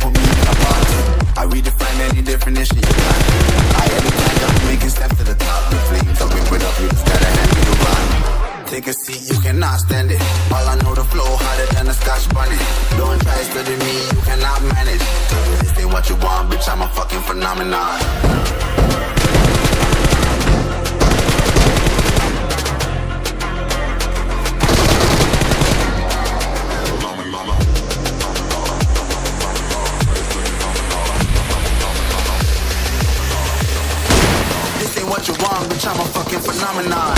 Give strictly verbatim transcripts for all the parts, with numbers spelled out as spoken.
put me in a box. I redefine any definition you got. I am the kind of making steps to the top. The flames up and put up, you just gotta hand me the rock. Take a seat, you cannot stand it. All I know, the flow harder than a Scotch bunny. Don't try to study me, you cannot manage. This ain't what you want, bitch, I'm a fucking phenomenon. This ain't what you want, bitch, I'm a fucking phenomenon.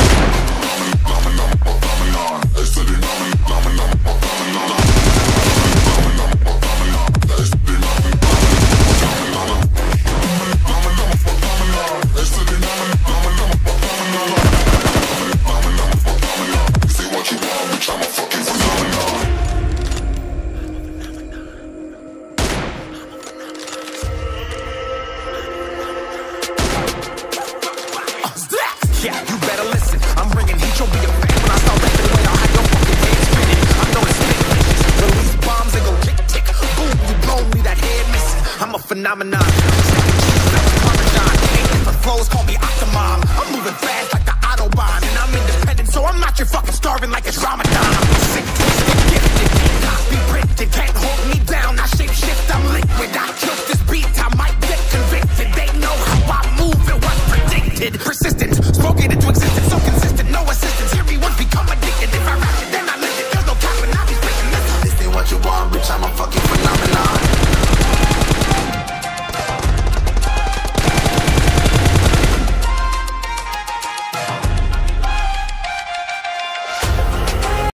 Phenomenon. For flows, call me Octomom. I'm moving fast like the Autobahn, and I'm independent, so I'm not your fucking starving like it's Ramadan. I'm sick, twisted, gifted, can't copy, printed, can't hold me down. I shape shift, I'm liquid. I killed this beat, I might get convicted. They know how I move, it was predicted. Persistent, spoken into existence, so consistent, no assistance. Hear me once become addicted. If I rap it, then I live it. There's no cap, and I be spitting this. This ain't what you want, bitch, I'm a fucking